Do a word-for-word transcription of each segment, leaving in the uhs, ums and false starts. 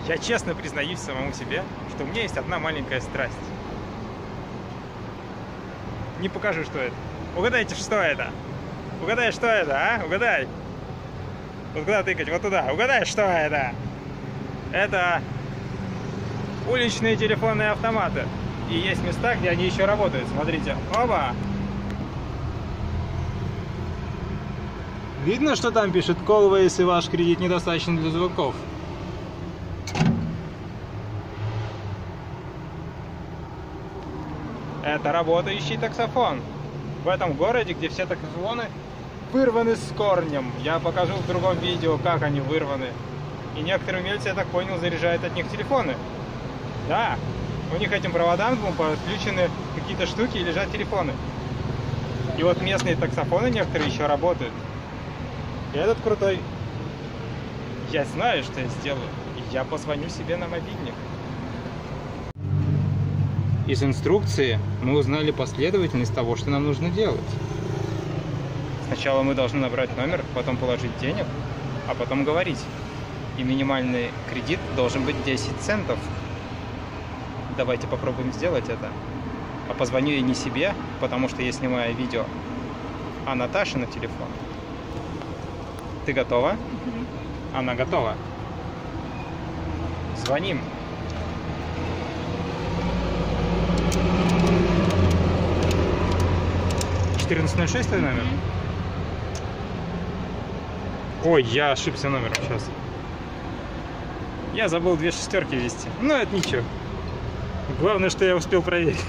Я честно признаюсь самому себе, что у меня есть одна маленькая страсть. Не покажу, что это. Угадайте, что это? Угадай, что это, а? Угадай. Вот куда тыкать? Вот туда. Угадай, что это? Это уличные телефонные автоматы. И есть места, где они еще работают. Смотрите. Оба! Видно, что там пишет «Call, если ваш кредит недостаточен для звонков». Это работающий таксофон. В этом городе, где все таксофоны вырваны с корнем. Я покажу в другом видео, как они вырваны. И некоторые умельцы, я так понял, заряжают от них телефоны. Да, у них этим проводам подключены какие-то штуки и лежат телефоны. И вот местные таксофоны некоторые еще работают. И этот крутой. Я знаю, что я сделаю. Я позвоню себе на мобильник. Из инструкции мы узнали последовательность того, что нам нужно делать. Сначала мы должны набрать номер, потом положить денег, а потом говорить. И минимальный кредит должен быть десять центов. Давайте попробуем сделать это. А позвоню я не себе, потому что я снимаю видео, а Наташе на телефон. Ты готова? Mm-hmm. Она готова. Звоним. четырнадцать ноль шесть твой номер? Mm-hmm. Ой, я ошибся номером сейчас. Я забыл две шестерки ввести. Но это ничего. Главное, что я успел проверить.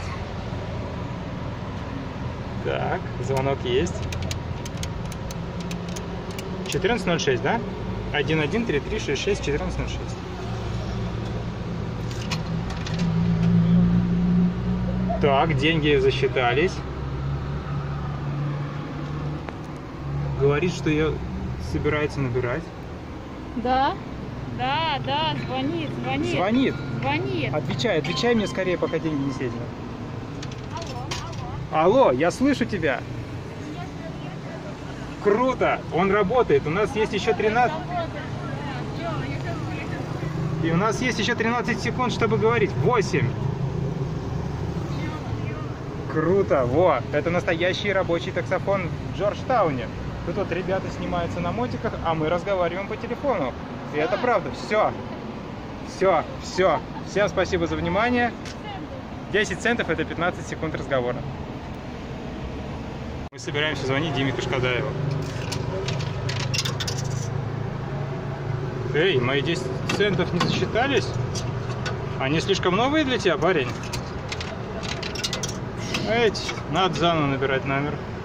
Так, звонок есть. четырнадцать ноль шесть, да? один один три три шесть шесть четырнадцать ноль шесть. Так, деньги засчитались. Говорит, что ее собирается набирать. Да, да, да, звонит, звонит. Звонит. Звонит. Отвечай, отвечай мне скорее, пока деньги не съедены. Алло, алло. Алло, я слышу тебя. Круто, он работает. У нас есть еще тринадцать. И у нас есть еще тринадцать секунд, чтобы говорить. восемь. Круто, во, это настоящий рабочий таксофон в Джорджтауне. Тут вот ребята снимаются на мотиках, а мы разговариваем по телефону. И это правда. Все. Все, все. Всем спасибо за внимание. десять центов это пятнадцать секунд разговора. Мы собираемся звонить Диме Кашкадаеву. Эй, мои десять центов не засчитались? Они слишком новые для тебя, парень? Эй, надо заново набирать номер.